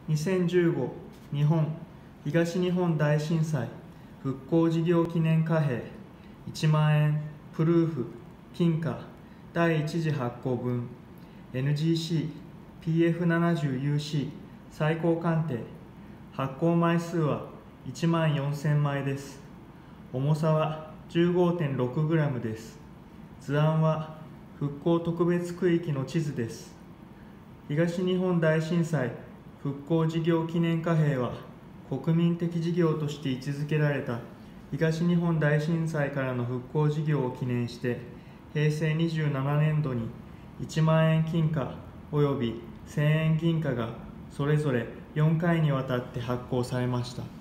2015日本東日本大震災復興事業記念貨幣1万円プルーフ金貨第1次発行分 NGC PF70UC 最高鑑定発行枚数は1万4000枚です。重さは 15.6g です。図案は復興特別区域の地図です。東日本大震災復興事業記念貨幣は国民的事業として位置づけられた東日本大震災からの復興事業を記念して平成27年度に1万円金貨および1000円銀貨がそれぞれ4回にわたって発行されました。